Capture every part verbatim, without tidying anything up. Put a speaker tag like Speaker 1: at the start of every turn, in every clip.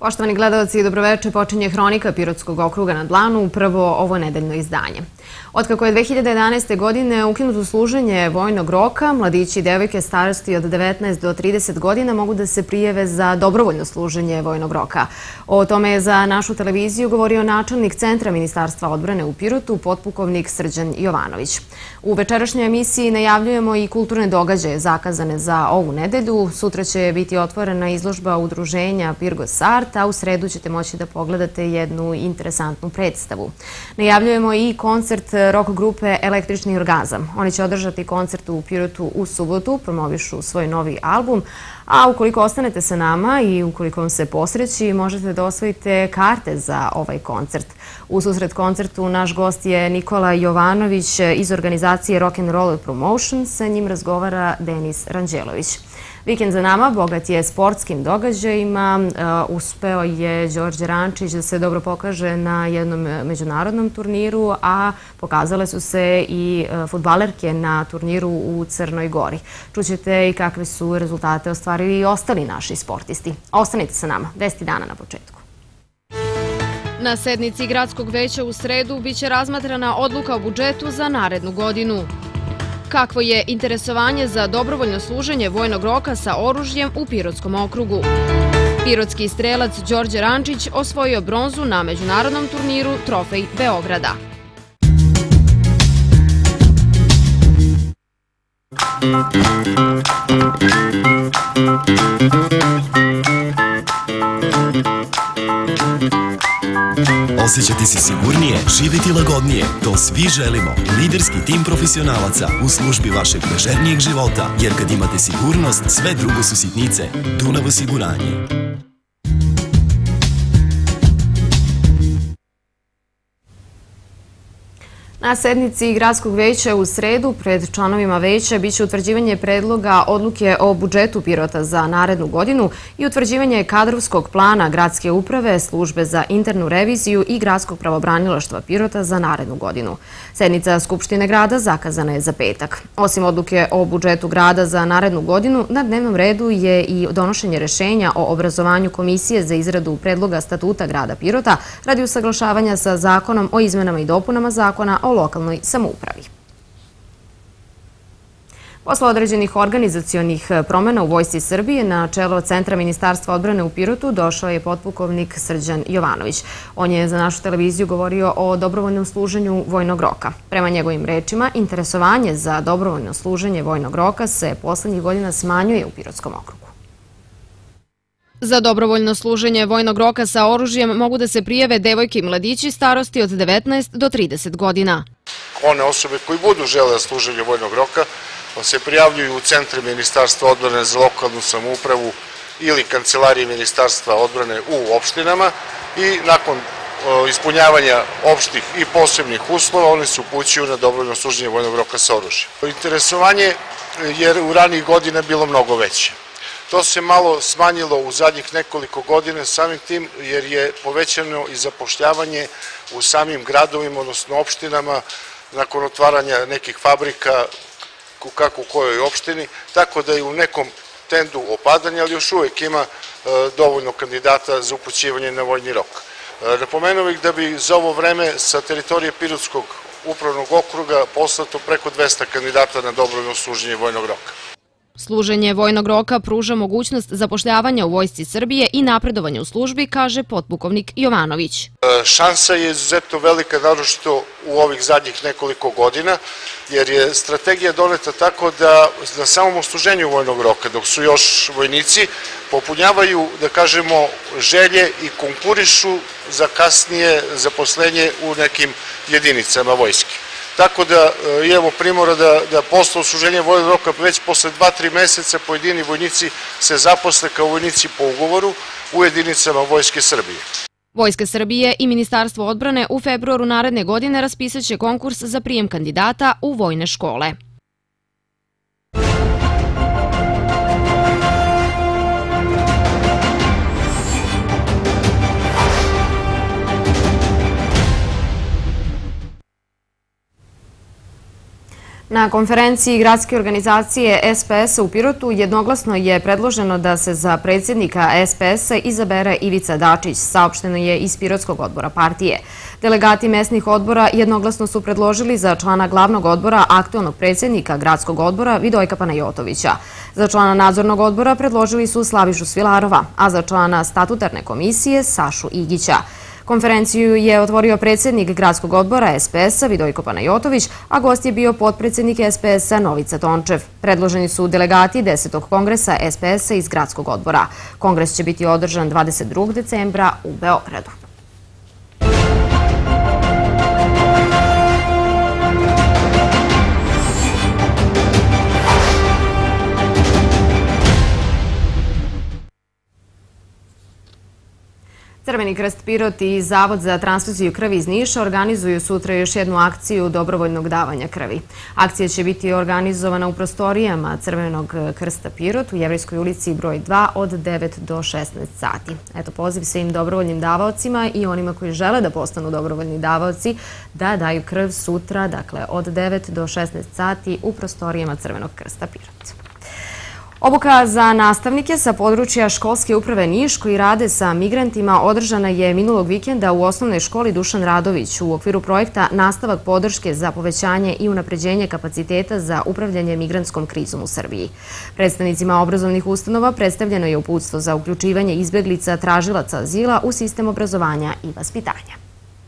Speaker 1: Poštovani gledalci, dobroveče, počinje Hronika Pirotskog okruga na dlanu, prvo ovo nedeljno izdanje. Otkako je dve hiljade jedanaeste. godine ukinuto služenje vojnog roka, mladići i devojke starosti od devetnaest do trideset godina mogu da se prijave za dobrovoljno služenje vojnog roka. O tome je za našu televiziju govorio načelnik Centra Ministarstva odbrane u Pirotu, potpukovnik Srđan Jovanović. U večerašnjoj emisiji najavljujemo i kulturne događaje zakazane za ovu nedelju. Sutra će biti otvorena izložba udruženja Pirgos Art, a u sredu ćete moći da pogledate jednu interesantnu predstavu. Najavljujemo i koncert rock grupe Električni orgazam. Oni će održati koncert u Pirotu u subotu, promovišu svoj novi album, a ukoliko ostanete sa nama i ukoliko vam se posreći, možete da osvojite karte za ovaj koncert. U susret koncertu naš gost je Nikola Jovanović iz organizacije Rock and Roll Promotion, sa njim razgovara Denis Ranđelović. Vikend za nama bogat je sportskim događajima. Uspeo je Đorđe Rančić da se dobro pokaže na jednom međunarodnom turniru, a pokazale su se i fudbalerke na turniru u Crnoj Gori. Čućete i kakve su rezultate ostvarili i ostali naši sportisti. Ostanite sa nama, deset dana na početku. Na sednici Gradskog veća u sredu biće razmatrana odluka o budžetu za narednu godinu. Kakvo je interesovanje za dobrovoljno služenje vojnog roka sa oružjem u Pirotskom okrugu? Pirotski strelac Đorđe Rančić osvojio bronzu na međunarodnom turniru Trofej Beograda.
Speaker 2: Osjećati se sigurnije, živjeti lagodnije. To svi želimo. Liderski tim profesionalaca u službi vašeg ležernijeg života. Jer kad imate sigurnost, sve drugo su sitnice. Dunav osiguranje.
Speaker 1: Na sednici Gradskog veća u sredu pred članovima veća biće utvrđivanje predloga odluke o budžetu Pirota za narednu godinu i utvrđivanje kadrovskog plana Gradske uprave, službe za internu reviziju i Gradskog pravobranilaštva Pirota za narednu godinu. Sednica Skupštine grada zakazana je za petak. Osim odluke o budžetu grada za narednu godinu, na dnevnom redu je i donošenje rešenja o obrazovanju Komisije za izradu predloga statuta grada Pirota radi usaglašavanja sa zakonom o izmenama i dopunama zakona o lokalnoj samoupravi. Posle određenih organizacionih promena u Vojsci Srbije na čelo Centra Ministarstva odbrane u Pirotu došao je potpukovnik Srđan Jovanović. On je za našu televiziju govorio o dobrovoljnom služenju vojnog roka. Prema njegovim rečima, interesovanje za dobrovoljno služenje vojnog roka se poslednjih godina smanjuje u Pirotskom okrugu. Za dobrovoljno služenje vojnog roka sa oružjem mogu da se prijave devojke i mladići starosti od devetnaest do trideset godina.
Speaker 3: One osobe koji budu žele služenje vojnog roka se prijavljuju u Centre Ministarstva odbrane za lokalnu samoupravu ili Kancelarije Ministarstva odbrane u opštinama i nakon ispunjavanja opštih i posebnih uslova oni se upućuju na dobrovoljno služenje vojnog roka sa oružjem. Interesovanje je u ranijih godina bilo mnogo veće. To se malo smanjilo u zadnjih nekoliko godina samim tim jer je povećano i zapošljavanje u samim gradovima, odnosno opštinama, nakon otvaranja nekih fabrika kako u kojoj opštini, tako da je u nekom tendu opadanja, ali još uvek ima dovoljno kandidata za upućivanje na vojni rok. Napomenuo bih da bi za ovo vreme sa teritorije Pirotskog upravnog okruga poslato preko dvesta kandidata na dobrovoljno služenje vojnog roka.
Speaker 1: Služenje vojnog roka pruža mogućnost zapošljavanja u Vojsci Srbije i napredovanja u službi, kaže potpukovnik Jovanović.
Speaker 3: Šansa je izuzetno velika, naročito u ovih zadnjih nekoliko godina, jer je strategija doneta tako da na samom usluženju vojnog roka, dok su još vojnici, popunjavaju, da kažemo, želje i konkurišu za kasnije zaposlenje u nekim jedinicama vojske. Tako da imamo primora da posle odsluženja vojnog roka već posle dva do tri meseca pojedini vojnici se zaposle kao vojnici po ugovoru u jedinicama Vojske Srbije.
Speaker 1: Vojska Srbije i Ministarstvo odbrane u februaru naredne godine raspisat će konkurs za prijem kandidata u vojne škole. Na konferenciji gradske organizacije S P S-a u Pirotu jednoglasno je predloženo da se za predsjednika S P S-a izabere Ivica Dačić, saopšteno je iz Pirotskog odbora partije. Delegati mesnih odbora jednoglasno su predložili za člana glavnog odbora aktualnog predsjednika gradskog odbora Vidojka Panajotovića. Za člana nadzornog odbora predložili su Slavišu Svilarova, a za člana statutarne komisije Sašu Igića. Konferenciju je otvorio predsjednik gradskog odbora S P S-a Vidojko Panajotović, a gost je bio potpredsjednik S P S-a Novica Tončev. Predloženi su delegati desetog kongresa S P S-a iz gradskog odbora. Kongres će biti održan dvadeset drugog decembra u Beogradu. Crveni krst Pirot i Zavod za transfuziju krvi iz Niša organizuju sutra još jednu akciju dobrovoljnog davanja krvi. Akcija će biti organizovana u prostorijama Crvenog krsta Pirot u Jevrejskoj ulici broj dva od devet do šesnaest sati. Eto, poziv svim dobrovoljnim davaocima i onima koji žele da postanu dobrovoljni davaoci da daju krv sutra, dakle od devet do šesnaest sati u prostorijama Crvenog krsta Pirot. Obuka za nastavnike sa područja školske uprave Niš koji rade sa migrantima održana je minulog vikenda u osnovnoj školi Dušan Radović u okviru projekta Nastavak podrške za povećanje i unapređenje kapaciteta za upravljanje migrantskom krizom u Srbiji. Predstavnicima obrazovnih ustanova predstavljeno je uputstvo za uključivanje izbjeglica tražilaca azila u sistem obrazovanja i vaspitanja.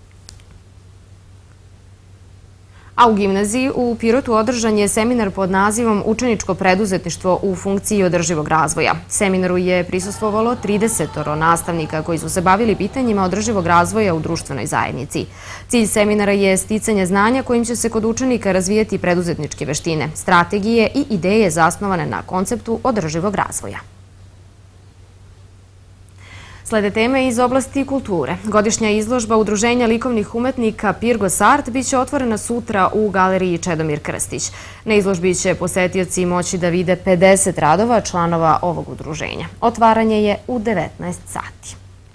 Speaker 1: A u gimnaziji u Pirotu održan je seminar pod nazivom Učeničko preduzetništvo u funkciji održivog razvoja. Seminaru je prisustvovalo tridesetoro nastavnika koji su se bavili pitanjima održivog razvoja u društvenoj zajednici. Cilj seminara je sticanje znanja kojim će se kod učenika razvijati preduzetničke veštine, strategije i ideje zasnovane na konceptu održivog razvoja. Slede teme iz oblasti kulture. Godišnja izložba Udruženja likovnih umetnika Pirgos Art biće otvorena sutra u galeriji Čedomir Krstić. Na izložbi će posetioci moći da vide pedeset radova članova ovog udruženja. Otvaranje je u devetnaest sati.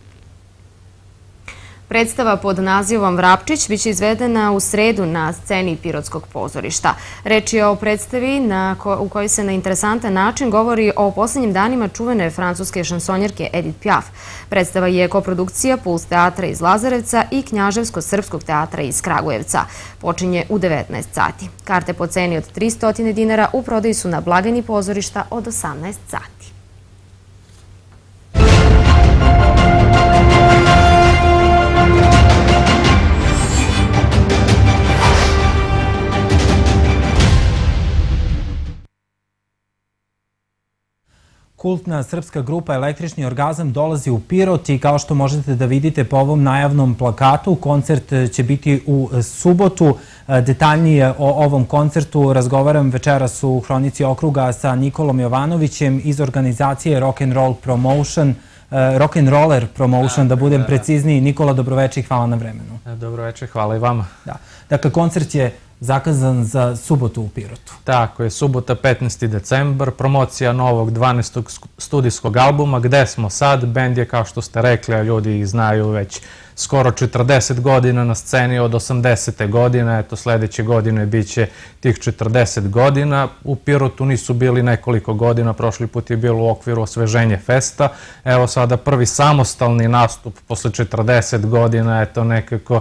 Speaker 1: Predstava pod nazivom Vrapčić biće izvedena u sredu na sceni Pirotskog pozorišta. Reč je o predstavi u kojoj se na interesantan način govori o posljednjim danima čuvene francuske šansonjerke Edith Piaf. Predstava je koprodukcija Puls teatra iz Lazarevca i Knjaževsko-srpskog teatra iz Kragujevca. Počinje u devetnaest sati. Karte po ceni od tristo dinara u prodaju su na blagajni pozorišta od osamnaest sati.
Speaker 4: Kultna srpska grupa Električni orgazam dolazi u Pirot i kao što možete da vidite po ovom najavnom plakatu, koncert će biti u subotu. Detaljnije o ovom koncertu razgovaram večeras u Hronici okruga sa Nikolom Jovanovićem iz organizacije Rock'n'Roll Promotion, Rock'n'Roller Promotion, da budem precizniji. Nikola, dobroveče i hvala na vremenu.
Speaker 5: Dobroveče, hvala i vama.
Speaker 4: Dakle, koncert je zakazan za subotu u Pirotu.
Speaker 5: Tako je, subota petnaesti decembar, promocija novog dvanaestog studijskog albuma. Gde smo sad? Bend je, kao što ste rekli, a ljudi znaju već skoro četrdeset godina na sceni od osamdesete godine. Eto, sljedeće godine bit će tih četrdeset godina. U Pirotu nisu bili nekoliko godina, prošli put je bilo u okviru Osveženje festa. Evo sada prvi samostalni nastup posle četrdeset godina, eto nekako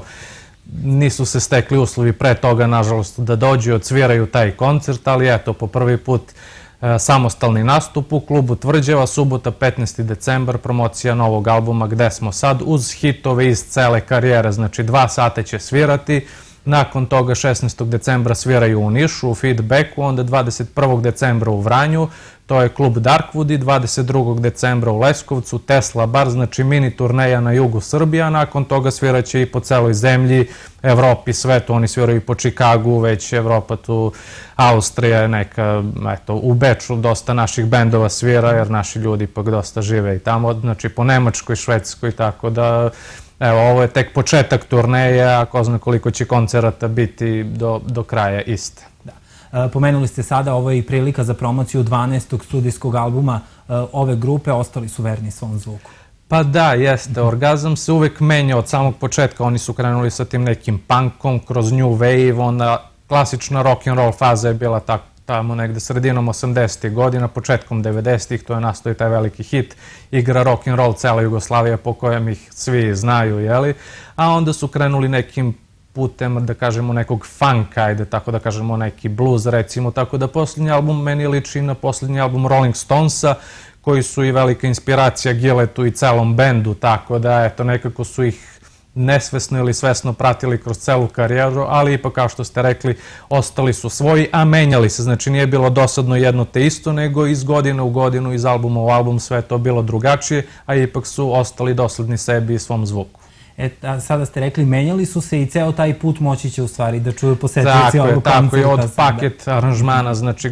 Speaker 5: nisu se stekli uslovi pre toga, nažalost, da dođu i odsviraju taj koncert, ali eto, po prvi put samostalni nastup u klubu Tvrđeva, subota petnaesti decembar, promocija novog albuma Gde smo sad, uz hitove iz cele karijere, znači dva sata će svirati. Nakon toga šesnaestog decembra sviraju u Nišu, u Feedbacku, onda dvadeset prvog decembra u Vranju, to je klub Darkwood, i dvadeset drugog decembra u Leskovcu, Tesla bar, znači mini turneja na jugu Srbija. Nakon toga sviraće i po celoj zemlji, Evropi, svetu, oni sviraju i po Čikagu, već Evropa tu, Austrija, neka, eto, u Beču dosta naših bendova svira, jer naši ljudi ipak dosta žive i tamo, znači po Nemačkoj, Švedskoj, tako da evo, ovo je tek početak turneje, a ko zna koliko će koncerata biti do kraja iste.
Speaker 4: Pomenuli ste sada, ovo je i prilika za promociju dvanaestog studijskog albuma ove grupe, ostali su verni svom zvuku.
Speaker 5: Pa da, jeste. Orgazam se uvek menja od samog početka. Oni su krenuli sa tim nekim punkom kroz new wave, onda klasična rock'n'roll faza je bila tako tamo negde sredinom osamdesetih godina, početkom devedesetih, to je nastao i taj veliki hit, igra rock'n'roll cela Jugoslavija po kojem ih svi znaju, jeli? A onda su krenuli nekim putem, da kažemo, nekog funka, ajde, tako da kažemo, neki blues, recimo, tako da posljednji album meni liči na posljednji album Rolling Stonesa, koji su i velika inspiracija Gilletu i celom bendu, tako da, eto, nekako su ih nesvesno ili svesno pratili kroz celu karijeru, ali ipak, kao što ste rekli, ostali su svoji, a menjali se. Znači, nije bilo dosadno jedno te isto, nego iz godine u godinu, iz albuma u album, sve to bilo drugačije, a ipak su ostali dosledni sebi i svom zvuku.
Speaker 4: E, sada ste rekli, menjali su se i ceo taj put moći će u stvari da čuju posetioci ovog koncerta.
Speaker 5: Tako je, od paket aranžmana, znači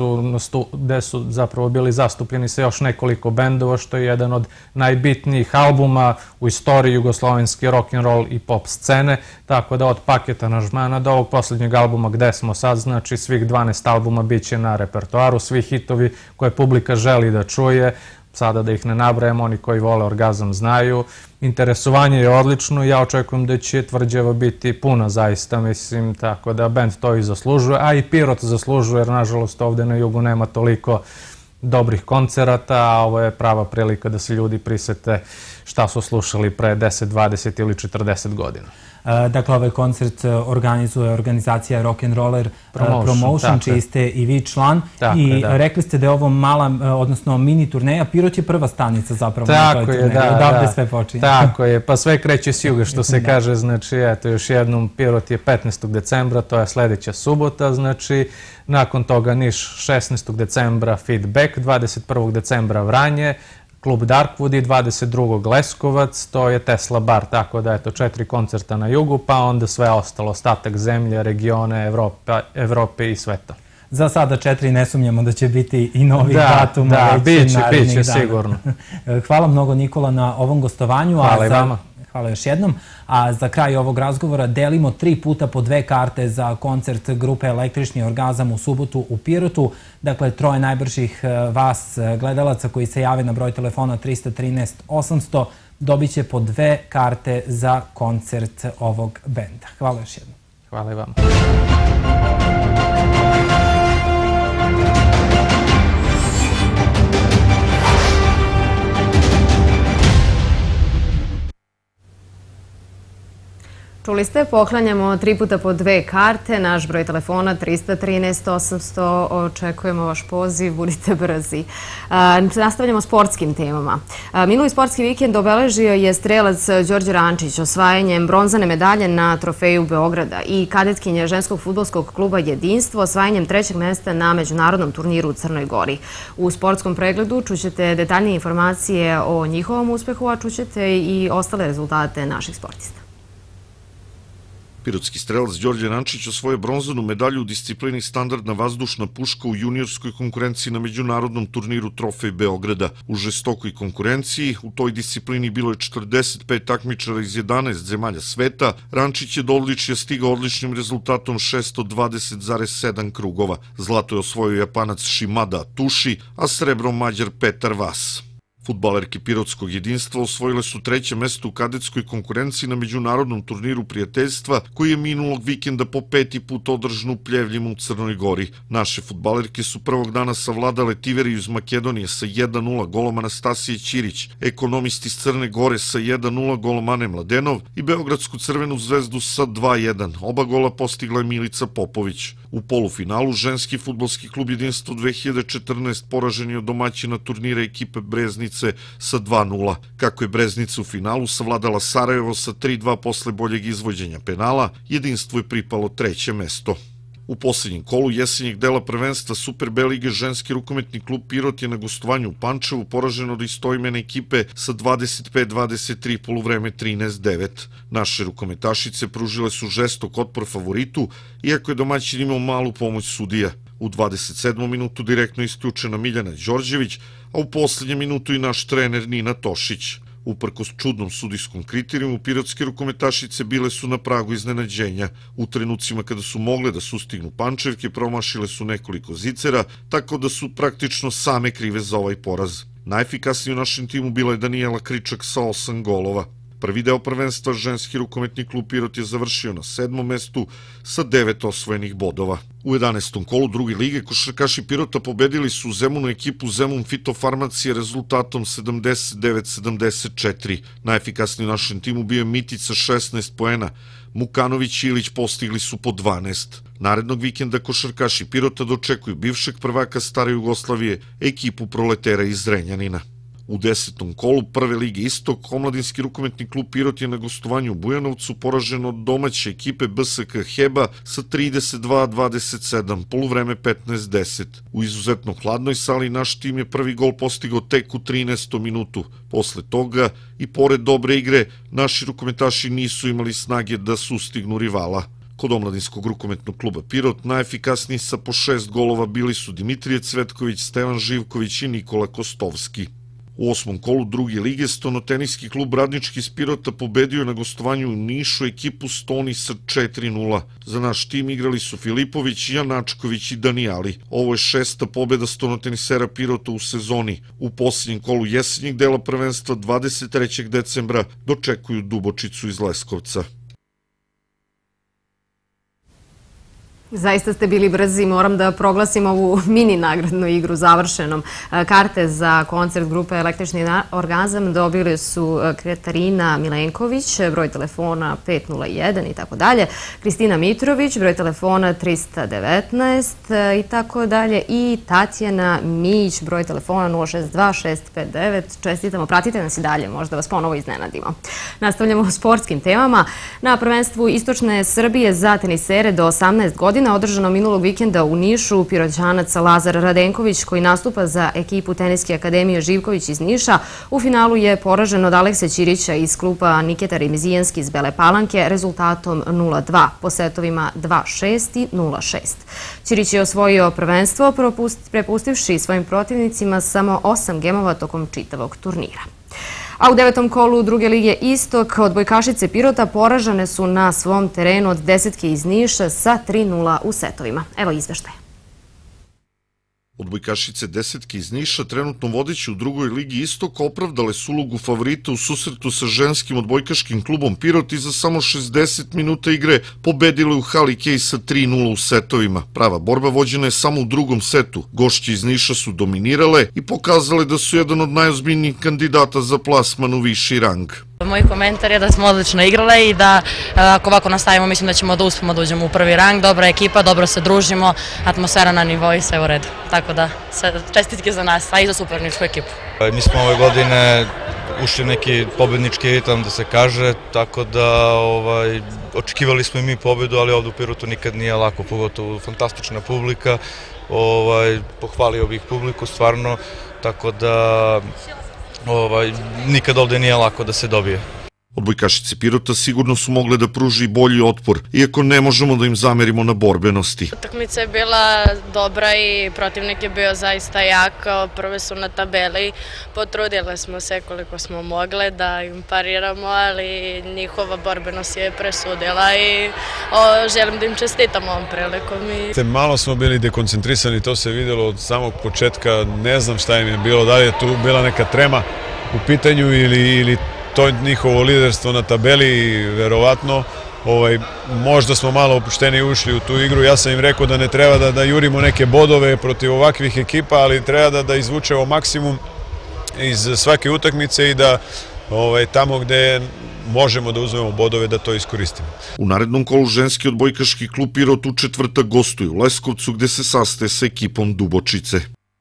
Speaker 5: gde su zapravo bili zastupljeni sa još nekoliko bendova, što je jedan od najbitnijih albuma u istoriji jugoslovenske rock'n'roll i pop scene, tako da od paket aranžmana do ovog posljednjeg albuma gde smo sad, znači svih dvanaest albuma bit će na repertoaru, svi hitovi koje publika želi da čuje, sada da ih ne nabrajamo, oni koji vole Orgazam znaju. Interesovanje je odlično i ja očekujem da će Tvrđava biti puna zaista, mislim, tako da band to i zaslužuje, a i Pirot zaslužuje, jer nažalost ovde na jugu nema toliko dobrih koncerata, a ovo je prava prilika da se ljudi prisete šta su slušali pre deset, dvadeset ili četrdeset godina.
Speaker 4: Dakle, ovaj koncert organizuje organizacija Rock'n'Roller Promotion, čiji ste i vi član. I rekli ste da je ovo mala, odnosno mini turneja. Pirot je prva stanica zapravo na toj turneji. Odavde sve počinje.
Speaker 5: Tako je, pa sve kreće s juga, što se kaže. Znači, eto, još jednom, Pirot je petnaestog decembra, to je sledeća subota, znači, nakon toga Niš šesnaestog decembra Feedback, dvadeset prvog decembra Vranje, klub Darkwood i dvadeset drugog Leskovac, to je Tesla bar, tako da eto četiri koncerta na jugu, pa onda sve ostalo, ostatak zemlje, regione, Evrope i sveta.
Speaker 4: Za sada četiri, ne sumnjamo da će biti i novi datum.
Speaker 5: Da, biće, biće sigurno.
Speaker 4: Hvala mnogo, Nikola, na ovom gostovanju.
Speaker 5: Hvala i vama.
Speaker 4: Hvala još jednom. A za kraj ovog razgovora delimo tri puta po dve karte za koncert grupe Električni orgazam u subotu u Pirotu. Dakle, troje najbržih vas gledalaca koji se jave na broj telefona trista trinaest osamsto dobit će po dve karte za koncert ovog benda. Hvala još jednom.
Speaker 5: Hvala i vama.
Speaker 1: Čuli ste, poklanjamo tri puta po dve karte, naš broj telefona trista trinaest osamsto, očekujemo vaš poziv, budite brzi. Nastavljamo sportskim temama. Minuli sportski vikend obeležio je strelac Đorđe Rančić osvajanjem bronzane medalje na trofeju Beograda i kadetkinje ženskog fudbalskog kluba Jedinstvo osvajanjem trećeg mesta na međunarodnom turniru u Crnoj Gori. U sportskom pregledu čućete detaljnije informacije o njihovom uspehu, a čućete i ostale rezultate naših sportista.
Speaker 6: Pirotski strelac Đorđe Rančić osvojio bronzanu medalju u disciplini standardna vazdušna puška u juniorskoj konkurenciji na međunarodnom turniru Trofej Beograda. U žestokoj konkurenciji u toj disciplini bilo je četrdeset pet takmičara iz jedanaest zemalja sveta. Rančić je do odličja stigao odličnim rezultatom šesto dvadeset zarez sedam krugova. Zlato je osvojio Japanac Shimada Atushi, a srebro Mađar Petar Vas. Fudbalerke Pirotskog Jedinstva osvojile su treće mesto u kadetskoj konkurenciji na međunarodnom turniru prijateljstva koji je minulog vikenda po peti put održan u Pljevljima u Crnoj Gori. Naše fudbalerke su prvog dana savladale Tiveriju iz Makedonije sa jedan nula golom Anastasije Ćirić, ekonomisti iz Crne Gore sa jedan nula golom Ane Mladenov i Beogradsku Crvenu zvezdu sa dva jedan. Oba gola postigla je Milica Popović. U polufinalu ženski fudbalski klub Jedinstvo dve hiljade četrnaest poražen je od domaćina turnira ekipe Breznice sa dva nula. Kako je Breznica u finalu savladala Sarajevo sa tri dva posle boljeg izvođenja penala, Jedinstvu je pripalo treće mesto. U posljednjem kolu jesenjeg dela prvenstva Super B lige ženski rukometni klub Pirot je na gostovanju u Pančevu poražen od istoimene ekipe sa dvadeset pet dvadeset tri, poluvreme trinaest devet. Naše rukometašice pružile su žestok otpor favoritu, iako je domaćin imao malu pomoć sudija. U dvadeset sedmom minutu direktno isključena Miljana Đorđević, a u posljednjem minutu i naš trener Nina Tošić. Uprkos čudnom sudijskom kriterijumu, pirotske rukometašice bile su na pragu iznenađenja. U trenucima kada su mogle da sustignu Pančevke, promašile su nekoliko zicera, tako da su praktično same krive za ovaj poraz. Najefikasniji u našem timu bila je Danijela Kričak sa osam golova. Prvi deo prvenstva ženski rukometni klub Pirot je završio na sedmom mestu sa devet osvojenih bodova. U jedanaestom kolu druge lige košarkaši Pirota pobedili su Zemunu ekipu Zemun Fitofarmacije rezultatom sedamdeset devet sedamdeset četiri. Najefikasniji u našem timu bio je Mitić sa šesnaest poena, Mukanović i Ilić postigli su po dvanaest. Narednog vikenda košarkaši Pirota dočekuju bivšeg prvaka Stare Jugoslavije, ekipu Proletera iz Zrenjanina. U desetom kolu prve lige Istok, omladinski rukometni klub Pirot je na gostovanju u Bujanovcu poražen od domaće ekipe B S K Heba sa trideset dva dvadeset sedam, poluvreme petnaest deset. U izuzetno hladnoj sali naš tim je prvi gol postigao tek u trinaestom minutu. Posle toga, i pored dobre igre, naši rukometaši nisu imali snage da sustignu rivala. Kod omladinskog rukometnog kluba Pirot najefikasniji sa po šest golova bili su Dimitrije Cvetković, Stevan Živković i Nikola Kostovski. U osmom kolu druge lige stonoteniski klub Radnički iz Pirota pobedio na gostovanju u Nišu ekipu Stoni sa četiri nula. Za naš tim igrali su Filipović, Janačković i Danijali. Ovo je šesta pobeda stonotenisera Pirota u sezoni. U posljednjem kolu jesenjeg dela prvenstva dvadeset trećeg decembra dočekuju Dubočicu iz Leskovca.
Speaker 1: Zaista ste bili brzi, moram da proglasim ovu mini nagradnu igru završenom. Karte za koncert grupe Električni orgazam dobili su Katarina Milenković, broj telefona pet nula jedan i tako dalje, Kristina Mitrović, broj telefona trista devetnaest i tako dalje, i Tatjana Mić, broj telefona nula šest dva šest pet devet. Čestitamo, pratite nas i dalje, možda vas ponovo iznenadimo. Nastavljamo sportskim temama. Na prvenstvu Istočne Srbije za tenisere do osamnaest godina održano minulog vikenda u Nišu, Piroćanac Lazar Radenković, koji nastupa za ekipu Teniske akademije Živković iz Niša, u finalu je poražen od Alekse Ćirića iz kluba Niketa Remizijanski iz Bele Palanke rezultatom nula dva, po setovima dva šest i nula šest. Ćirić je osvojio prvenstvo, prepustivši svojim protivnicima samo osam gemova tokom čitavog turnira. A u devetom kolu druge lige Istok odbojkašice Pirota poražene su na svom terenu od Desetke iz Niša sa tri nula u setovima. Evo izveštaja.
Speaker 6: Odbojkašice Desetke iz Niša, trenutno vodeći u drugoj ligi Istok, opravdale su ulogu favorita u susretu sa ženskim odbojkaškim klubom Pirot i za samo šezdeset minuta igre pobedile u hali Kej sa tri nula u setovima. Prava borba vođena je samo u drugom setu. Gošće iz Niša su dominirale i pokazale da su jedan od najozbiljnijih kandidata za plasman u viši rang.
Speaker 7: Moj komentar je da smo odlično igrale i da ako ovako nastavimo mislim da ćemo da uspemo da uđemo u prvi rang. Dobra ekipa, dobro se družimo, atmosfera na nivou i sve u redu. Tako da, čestitke za nas, a i za superničku ekipu.
Speaker 8: Mi smo ove godine ušli u neki pobednički ritam, da se kaže, tako da očekivali smo i mi pobedu, ali ovdje u Pirotu nikad nije lako, pogotovo fantastična publika. Pohvalio bih publiku, stvarno, tako da nikad ovdje nije lako da se dobije.
Speaker 6: Odbojkašice Pirota sigurno su mogle da pruži i bolji otpor, iako ne možemo da im zamerimo na borbenosti.
Speaker 9: Utakmica je bila dobra i protivnik je bio zaista jak. Prve su na tabeli, potrudile smo se koliko smo mogle da im pariramo, ali njihova borbenost je presudila i želim da im čestitam ovom prilikom.
Speaker 10: Malo smo bili dekoncentrisani, to se vidjelo od samog početka, ne znam šta im je bilo, da li je tu bila neka trema u pitanju ili to je njihovo liderstvo na tabeli, verovatno. Možda smo malo opušteni ušli u tu igru. Ja sam im rekao da ne treba da jurimo neke bodove protiv ovakvih ekipa, ali treba da izvučemo maksimum iz svake utakmice i da tamo gde možemo da uzmemo bodove da to iskoristimo.
Speaker 6: U narednom kolu ženski odbojkaški klub Pirot u četvrtak gostuje u Leskovcu, gde se sastaje sa ekipom Dubočice.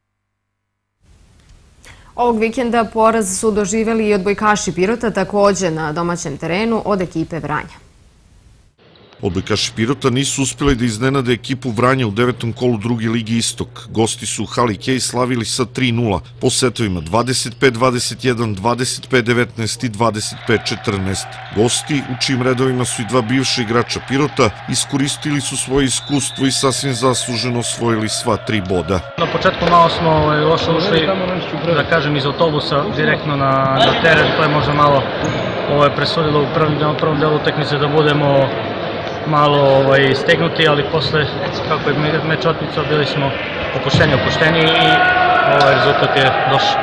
Speaker 1: Ovog vikenda poraz su doživjeli i odbojkaši Pirota, također na domaćem terenu od ekipe Vranja.
Speaker 6: Odbojkaši Pirota nisu uspjeli da iznenade ekipu Vranja u devetom kolu druge ligi Istok. Gosti su u hali Kej slavili sa tri nula, po setovima dvadeset pet dvadeset jedan, dvadeset pet devetnaest i dvadeset pet četrnaest. Gosti, u čijim redovima su i dva bivša igrača Pirota, iskoristili su svoje iskustvo i sasvim zasluženo osvojili sva tri boda.
Speaker 11: Na početku malo smo loše ušli, da kažem, iz autobusa direktno na teren, to je možda malo presudilo u prvom delu utakmice da budemo malo stegnuti, ali posle, kako je meč otmicao, bili smo opušteni, opušteni i rezultat je došao.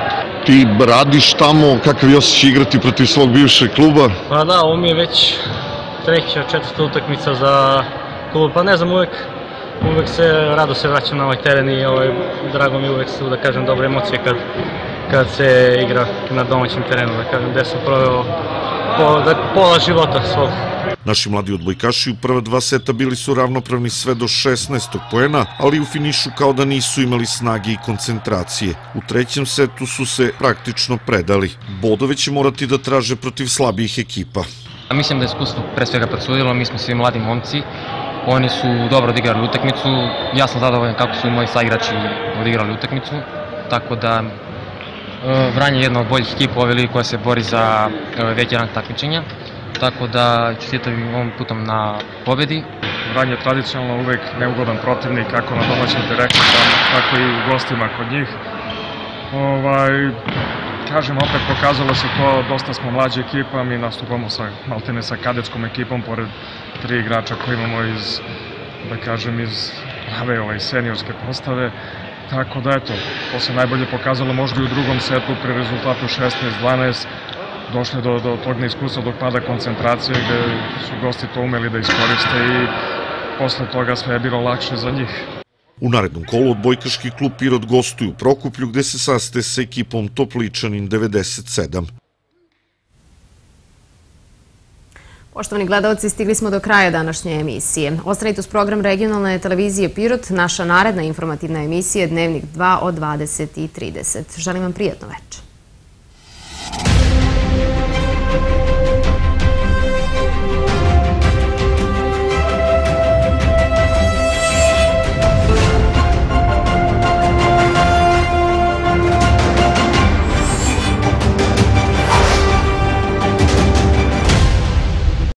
Speaker 10: Ti radiš tamo, kakav je osjećaj igrati protiv svog bivšeg kluba?
Speaker 11: Pa da, ovo mi je već treća, četvrta utakmica za klub, pa ne znam, uvek, uvek se, rado se vraćam na ovaj teren i ovaj, drago mi uvek su, da kažem, dobre emocije kad, kad se igra na domaćem terenu, da kažem, gde sam proveo po, da, pola života svog.
Speaker 6: Naši mladi odbojkaši u prva dva seta bili su ravnopravni sve do šesnaestog poena, ali u finišu kao da nisu imali snage i koncentracije. U trećem setu su se praktično predali. Bodove će morati da traže protiv slabijih ekipa.
Speaker 12: Mislim da je iskustvo pre svega presudilo, mi smo svi mladi momci, oni su dobro odigrali utakmicu, ja sam zadovoljan kako su i moji saigrači odigrali utakmicu, tako da Vranje je jedna od boljih ekipa ove ligi koja se bori za veći rang takmičenja, tako da čestitam ovom putom na pobedi.
Speaker 13: Vranje je tradicionalno uvek neugodan protivnik, kako na domaćem terenu, tako i u gostima kod njih. Ovaj, kažem, opet pokazalo se to, dosta smo mlađa ekipa, mi nastupamo sa, maltene sa kadetskom ekipom, pored tri igrača koje imamo iz, da kažem, iz prave ovaj, seniorske postave. Tako da, eto, to se najbolje pokazalo možda i u drugom setu pri rezultatu šesnaest dvanaest. Došli do, do tog neiskustva dok pada koncentracije gde su gosti to umeli da iskoriste i posle toga sve je bilo lakše za njih.
Speaker 6: U narednom kolu odbojkaški klub Pirot gostuje u Prokuplju gde se sastaje sa ekipom Topličanin devedeset sedam.
Speaker 1: Poštovani gledalci, stigli smo do kraja današnje emisije. Ostanite uz program regionalne televizije Pirot. Naša naredna informativna emisija je Dnevnik dva od dvadeset i trideset. Želim vam prijatno večer.